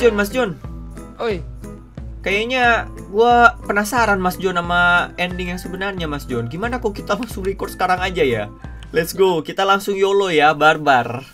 Mas Jun. Oi, Kayaknya gua penasaran Mas Jun sama ending yang sebenarnya Mas Jun. Gimana kok kita langsung record sekarang aja ya? Let's go, kita langsung YOLO ya, barbar.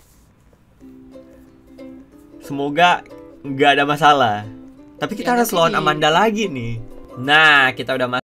Semoga nggak ada masalah. Tapi ya kita harus nanti lawan di Amanda lagi nih. Nah, kita udah masuk.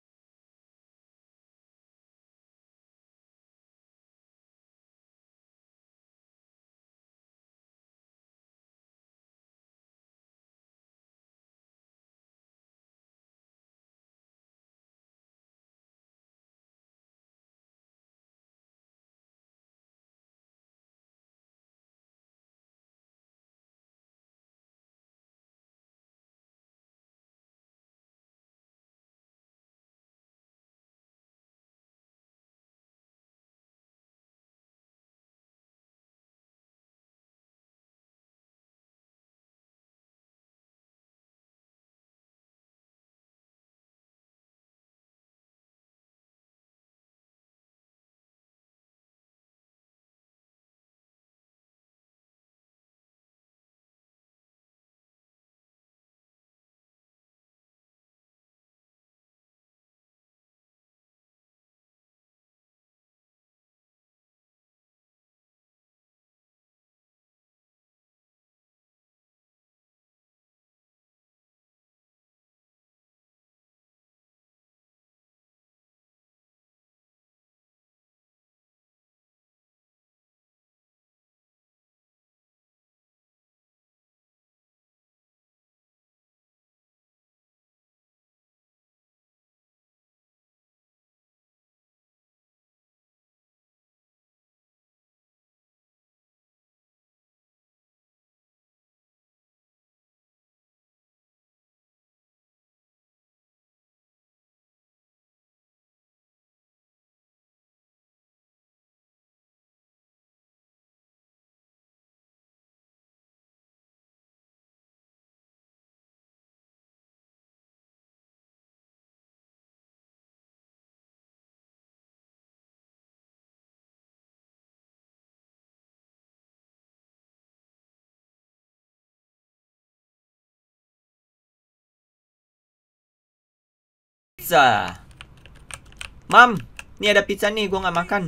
Pizza. Mam, nih ada pizza nih, gua nggak makan.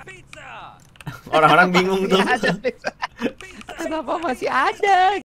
Orang-orang bingung tuh. Ada pizza. Kenapa masih ada?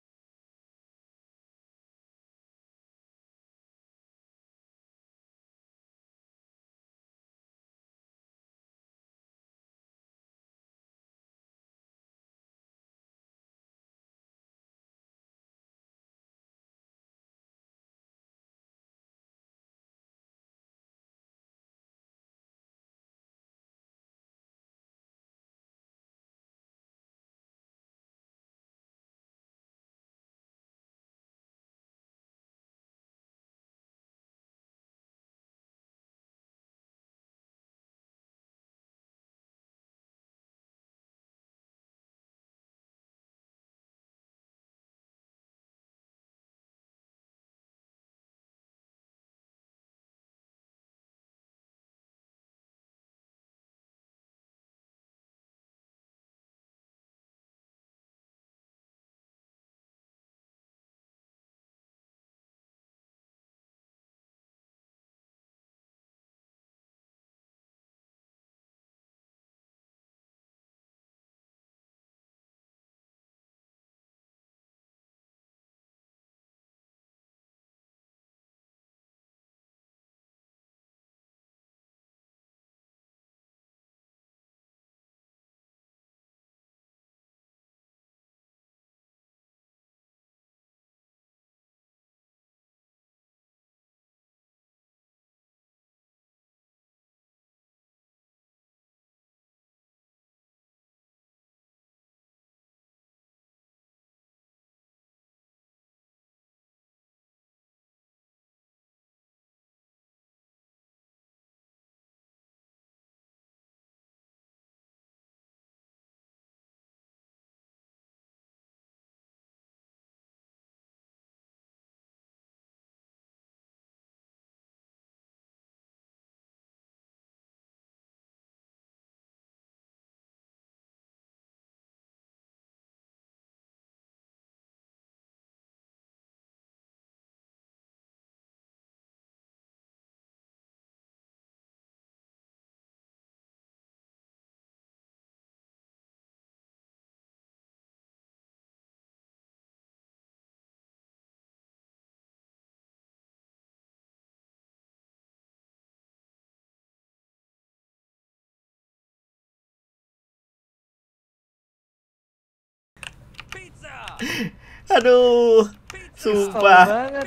Aduh, Kesel sumpah. banget.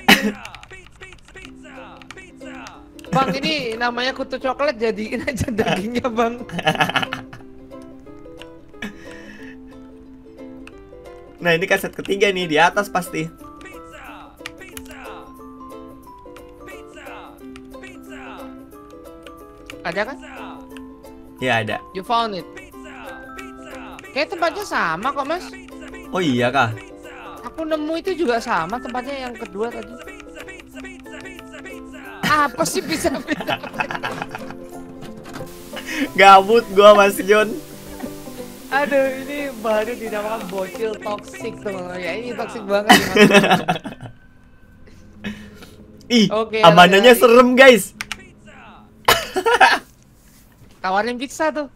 Bang, ini namanya kutu coklat, jadiin aja dagingnya, Bang. Nah, ini kaset ketiga nih, di atas pasti. Ada kan? Ya ada. You found it. Kayak tempatnya sama kok, Mas. Oh iya kah? Aku nemu itu juga sama tempatnya yang kedua tadi. Apa sih pizza-pizza? Gabut gua Mas Jon. Aduh, ini baru dinamakan bocil toxic tuh. Ya ini toxic banget nih, Mas. Ih, Oke, amanannya lagi-lagi. serem guys. Tawarin pizza tuh.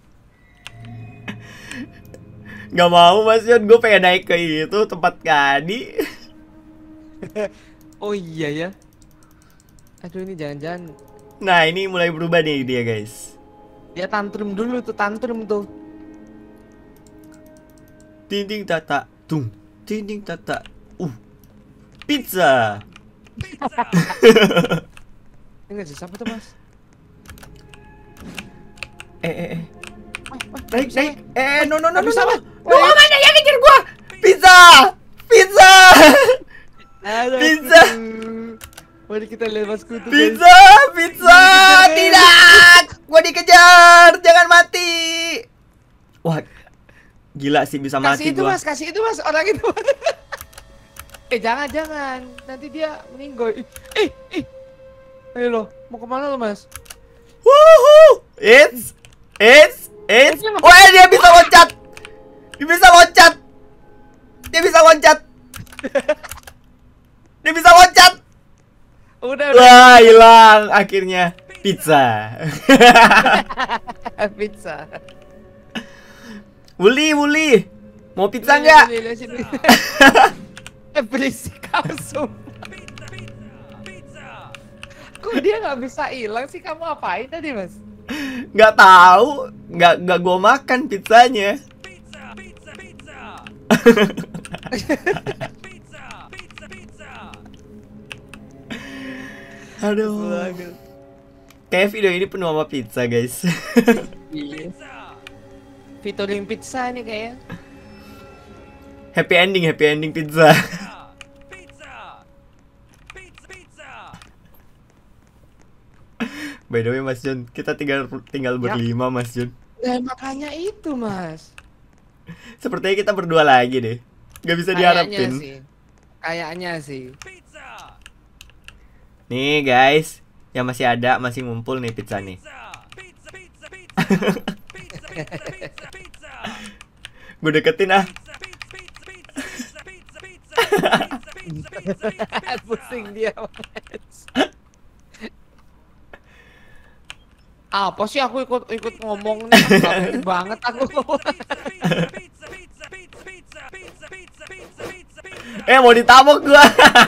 Gak mau Mas Jon, gue pengen naik ke itu tempat Kadi. Oh iya ya. Aduh, ini jangan-jangan Nah, ini mulai berubah nih dia guys. dia tantrum dulu tuh, tantrum tuh. Ting tata, tung, ting tata. Pizza. Ini nggak siapa tuh, Mas? Naik. No. Nggak bisa, Mas. Mau mana yang ngejar gua? Pizza. Aduh, Pizza. Mari kita lihat Mas Kutu, guys. Pizza. Tidak. Gua dikejar. Jangan mati. Wah, gila sih bisa mati Kasih itu, gua. Mas, kasih itu, Mas, orang itu. Jangan. Nanti dia meninggoy. Ayo lo, mau kemana lo, Mas? Woohoo! It's. Wah, dia bisa loncat. Dia bisa loncat. Udah. Wah, hilang akhirnya. Pizza. Pizza. Wuli. Mau pizza nggak? Berisik kamu sumpah. Kok dia nggak bisa hilang sih? Kamu apain tadi, Mas? Nggak tahu, nggak gua makan pizzanya. Aduh. Kayak video ini penuh sama pizza, guys. Iya. Featuring pizza nih kayaknya. Happy ending pizza. By the way, Mas Jun, kita tinggal berlima, Mas Jun. Nah, makanya itu, Mas. Sepertinya kita berdua lagi deh. Gak bisa diharapin. Kayaknya sih. Nih, guys. Yang masih ada, masih ngumpul nih pizza nih. Gue deketin ah. Pusing dia, Mas. Apa sih aku ikut ngomong nih? Ngerti banget aku. Mau ditabok gua.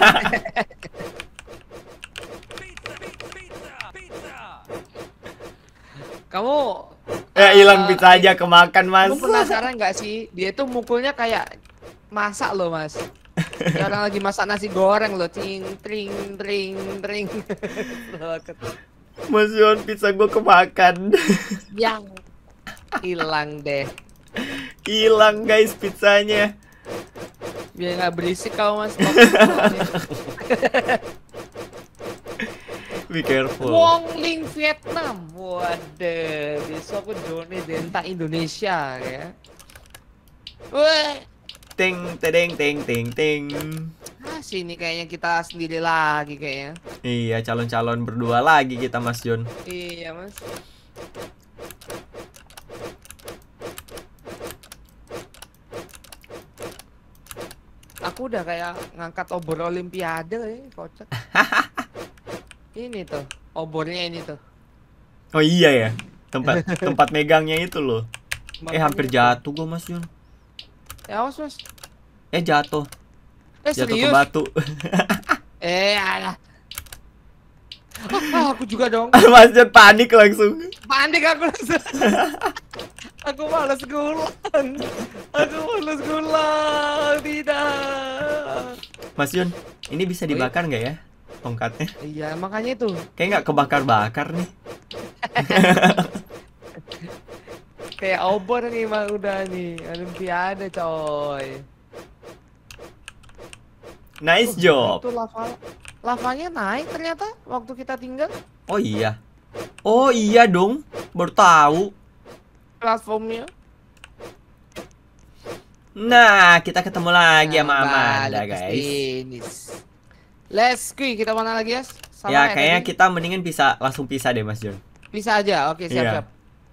Kamu Hilang pizza aja kemakan, Mas. kamu penasaran nggak sih? Dia tuh mukulnya kayak masak loh, Mas. Kayak orang lagi masak nasi goreng loh, ting tring tring tring. Mas Jun, pizza gua kemakan. Yang hilang deh. Hilang, guys, pizzanya. Biar nggak berisik kau, Mas. Be careful. Wong Ling Vietnam. Waduh, besok aku Doni Denta Indonesia ya. Weh. Ting. Sini kayaknya kita sendiri lagi kayaknya. Iya, calon-calon berdua lagi kita, Mas Jun. Iya, Mas. Aku udah kayak ngangkat obor olimpiade ya, kocak. Ini tuh, obornya ini tuh. Oh iya ya. Tempat megangnya itu loh. Hampir jatuh gua, Mas Jun. Ya, awas, Mas. Jatuh. Jatuh ke Serius? batu. Alah. Aku juga dong. Mas Jun panik langsung. Panik aku langsung. Aku malas gulang. Tidak. Mas Jun, ini bisa dibakar nggak ya tongkatnya? Iya, makanya itu. Kayak nggak kebakar-bakar nih. Kayak obor nih mah udah nih. Olimpiade, coy. Nice job. Itu lavanya naik ternyata waktu kita tinggal. Oh iya. Oh iya dong. Baru tahu. Platformnya. Nah, kita ketemu lagi sama Amanda, balik ke guys. sini. Let's go, kita mana lagi, Mas? Sama Ya, kayaknya tadi? kita mendingan langsung pisah deh, Mas Jun. Bisa aja. Oke, siap-siap.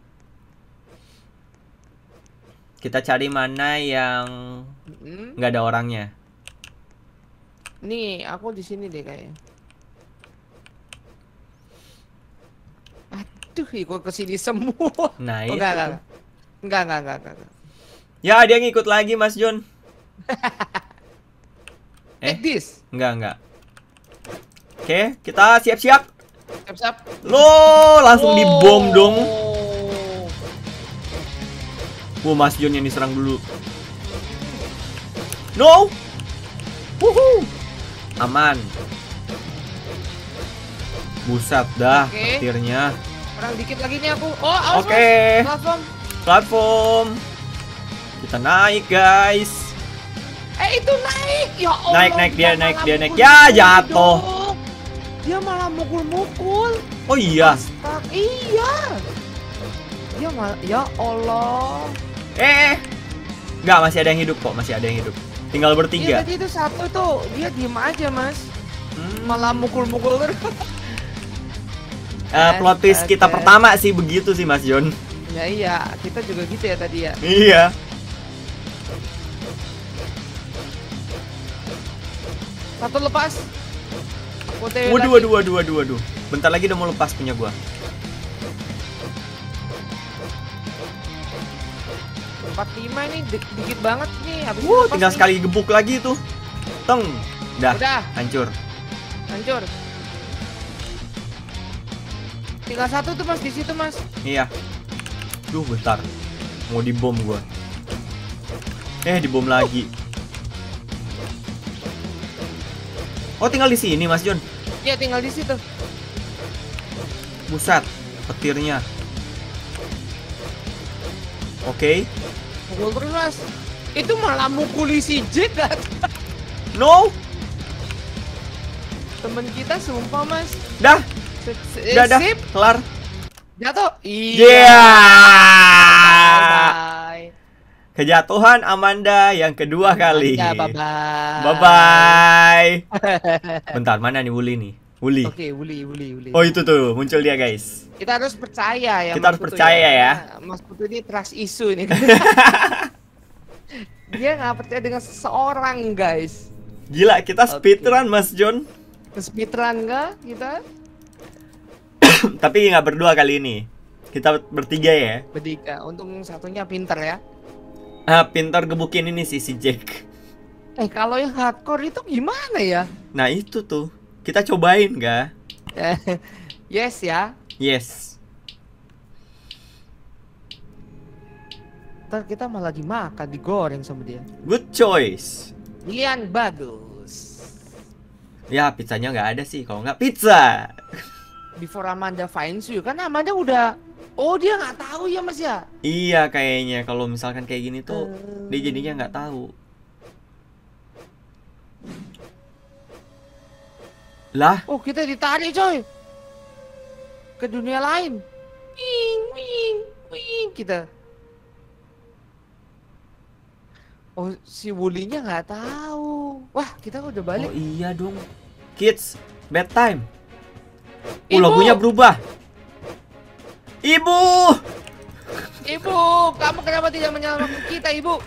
Kita cari mana yang nggak ada orangnya. Nih, aku di sini deh kayaknya. Aduh, ikut ke sini semua. Nah, Oh, itu. enggak. Ya, dia ngikut lagi, Mas Jun. Take this. Enggak. Oke, kita siap-siap. Siap-siap. Loh, langsung dibom dong. Mas Jun yang diserang dulu. No. Wuhu. Aman. Buset dah, Oke. petirnya. Kurang dikit lagi nih aku. Oh, awas, Oke. Mas. Platform. Kita naik, guys. Itu naik. Ya Allah. Naik, dia naik. malah Ya, mukul-mukul jatuh. dong. Dia malah mukul-mukul. Oh iya. Iya. Dia malah, ya Allah. Enggak, masih ada yang hidup kok, masih ada yang hidup. Tinggal Iya, bertiga. tadi itu satu tuh, dia diem aja, Mas. Malah mukul-mukul terus. Plot twist kita pertama sih begitu sih, Mas Jon. Ya iya, kita juga gitu ya tadi ya. Iya. Satu lepas. Waduh. Bentar lagi udah mau lepas punya gua. 45 ini dikit banget nih. Habis Tinggal sekali gebuk lagi tuh. Teng. Udah. Hancur. Tinggal satu tuh Mas di situ Mas. Iya. Duh, bentar. Mau dibom gua. Dibom lagi. Oh, tinggal di sini Mas Jon. Iya, tinggal di situ. Buset, petirnya. Oke. Mukul terus Mas. Itu malah mukuli si Jack kan? No. Temen kita sumpah Mas. Dah. Dah. Sip. Kelar. Jatuh. Iya. Bye. Kejatuhan Amanda yang kedua kali. Ya, bye-bye. Bye-bye. Bentar, mana nih Wuli nih? Wuli. Oke, Wuli. Oh, itu tuh, muncul dia, guys. Kita harus percaya ya. Kita harus percaya ya. Mas Putu ini trust issue nih. Dia nggak percaya dengan seseorang, guys. Gila, kita speedrun, Mas Jon. Speedrun nggak kita? Tapi nggak berdua kali ini. Kita bertiga ya. Bertiga. Untung satunya pinter ya. Pintar gebukin ini si Jack. Kalau yang hardcore itu gimana ya? Nah, itu tuh. Kita cobain nggak? Yes ya. Yes. Ntar kita malah dimakan, digoreng sama dia. Good choice. Yang bagus. Ya, pizzanya nggak ada sih. Kalau nggak pizza. Before Amanda finds you, kan Amanda udah. Oh, dia nggak tahu ya Mas ya? Iya, kayaknya kalau misalkan kayak gini tuh dia jadinya nggak tahu. Lah? Oh, kita ditarik coy ke dunia lain. Wing kita. Oh, si Wulinya nggak tahu. Wah, kita udah balik. Oh iya dong. Kids, bedtime. Ibu! Lagunya berubah. Ibu, kamu kenapa tidak menyelamatkan kita, Ibu?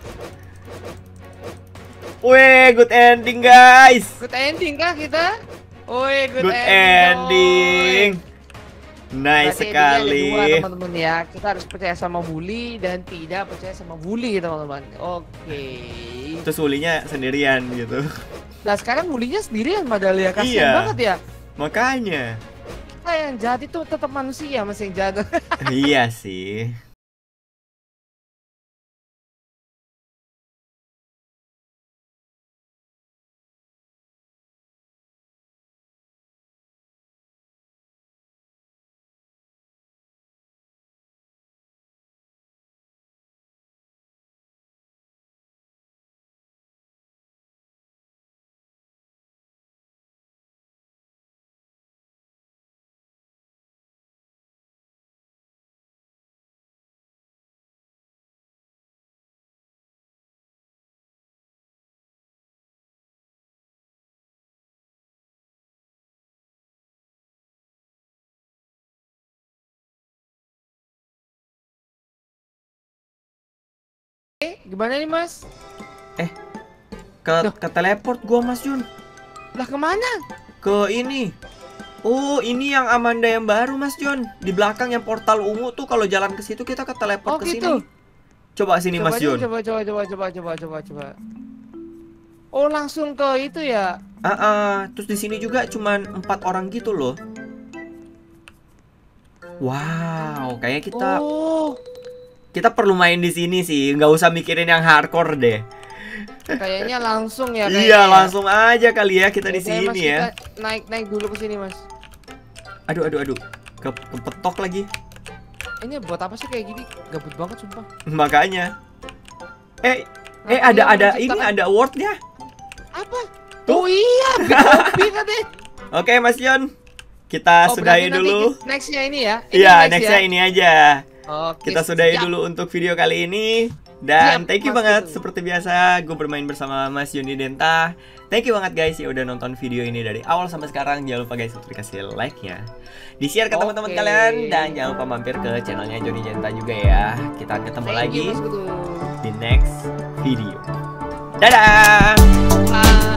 weh, good ending guys. Good ending kah kita? Woi, Good ending. Nice berarti sekali. ada dua, teman-teman ya. Kita harus percaya sama Wuli dan tidak percaya sama Wuli, teman-teman. Oke. Terus Wulinya sendirian gitu. Nah, sekarang Wulinya sendirian, Madalia. Kasian Iya. banget ya. Makanya. Nah, yang jahat itu tetap manusia, Mas, yang jahat. Iya sih. Gimana nih, Mas? Ke teleport gua, Mas Jun. Lah, kemana? Ke ini. Oh, ini yang Amanda yang baru, Mas Jon. Di belakang yang portal ungu tuh, kalau jalan ke situ kita ke teleport ke gitu. sini. Coba sini, Mas Jon. Coba. Oh, langsung ke itu ya. Terus di sini juga cuman 4 orang gitu loh. Wow, kayak kita perlu main di sini sih, nggak usah mikirin yang hardcore deh. Kayaknya langsung ya. Iya, langsung aja kali ya kita di sini Mas, ya. kita naik dulu ke sini, Mas. Aduh. Kepetok lagi. Ini buat apa sih kayak gini? Gabut banget sumpah. Makanya. Nah, ada awardnya. Apa? Tuh. Oh iya, kopi katanya. Oke, Mas Jon. Kita sudahi dulu. Nextnya ini ya. Iya, nextnya ini aja. Oke, Kita sudahi dulu untuk video kali ini. Dan thank you Mas banget Putu. seperti biasa gue bermain bersama Mas Yuni Denta. Thank you banget guys ya udah nonton video ini dari awal sampai sekarang. Jangan lupa guys untuk dikasih like-nya, di-share ke teman-teman kalian, dan jangan lupa mampir ke channelnya Joni Denta juga ya. Kita ketemu lagi di next video. Dadah. Bye.